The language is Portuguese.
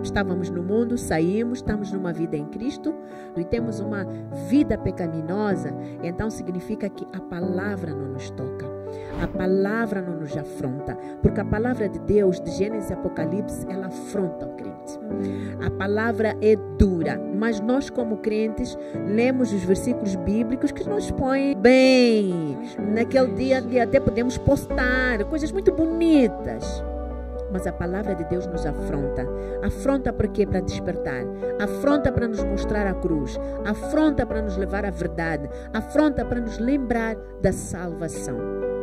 Estávamos no mundo, saímos, estamos numa vida em Cristo e temos uma vida pecaminosa. Então significa que a palavra não nos toca. A palavra não nos afronta, porque a palavra de Deus, de Gênesis e Apocalipse, ela afronta o crente. A palavra é dura, mas nós como crentes lemos os versículos bíblicos que nos põem bem. Naquele dia até podemos postar coisas muito bonitas. Mas a palavra de Deus nos afronta. Afronta para quê? Para despertar. Afronta para nos mostrar a cruz. Afronta para nos levar à verdade. Afronta para nos lembrar da salvação.